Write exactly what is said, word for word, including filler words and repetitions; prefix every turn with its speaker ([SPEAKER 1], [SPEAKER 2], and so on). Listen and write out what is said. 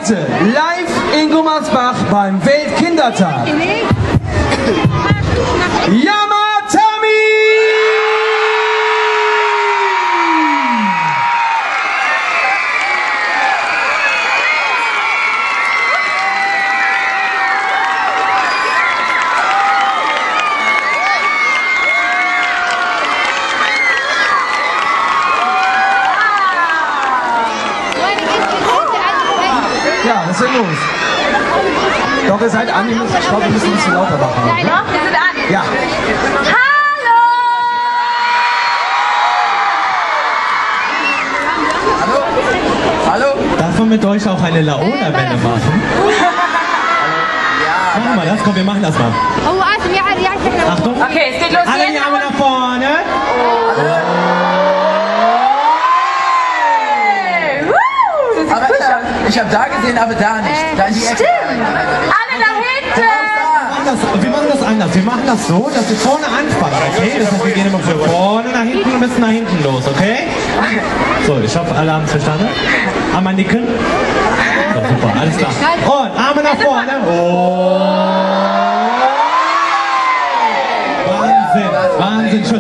[SPEAKER 1] heute live in Gummersbach beim Weltkindertag. Yamatami! Ja, was ist denn los? Doch, ihr seid an, ich glaube, wir müssen ein bisschen lauter machen.
[SPEAKER 2] Nein, doch, wir sind an.
[SPEAKER 1] Ja.
[SPEAKER 2] Hallo!
[SPEAKER 3] Hallo?
[SPEAKER 4] Darf man mit euch auch eine Laola-Welle machen?
[SPEAKER 3] Ja.
[SPEAKER 4] Machen wir das? Komm, wir machen das mal.
[SPEAKER 2] Oh, also, ja, ja, ich hab
[SPEAKER 4] Achtung.
[SPEAKER 2] Okay, es geht los.
[SPEAKER 4] Alle die Arme nach vorne.
[SPEAKER 3] Aber ich habe ich hab da gesehen, aber da nicht. Da in die Ecke.
[SPEAKER 2] Alle nach hinten!
[SPEAKER 4] Wir machen das- Wir machen das anders. Wir machen das so, dass wir vorne anfangen, okay? Das heißt, wir gehen immer von vorne nach hinten und müssen nach hinten los, okay? So, ich hoffe, alle haben es verstanden. Einmal nicken. So, super, alles klar. Und Arme nach vorne. Oh. Wahnsinn, Wahnsinn.